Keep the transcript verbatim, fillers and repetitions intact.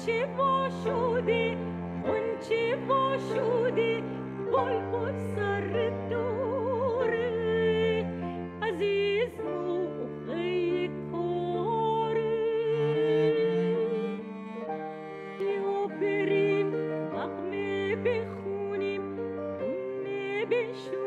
غنچه وا شده غنچه وا شده بلبل سر دوره عزیز موقع کاره بیا بریم نغمه بخونیم دونه بشو